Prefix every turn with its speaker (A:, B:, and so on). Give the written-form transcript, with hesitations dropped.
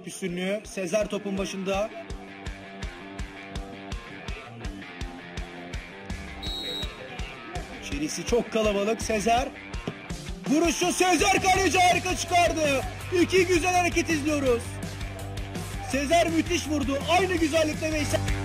A: top üstünlüğü. Sezer topun başında. İçerisi çok kalabalık. Sezer. Vuruşu Sezer, kaleci harika çıkardı. İki güzel hareket izliyoruz. Sezer müthiş vurdu. Aynı güzellikte Veysel.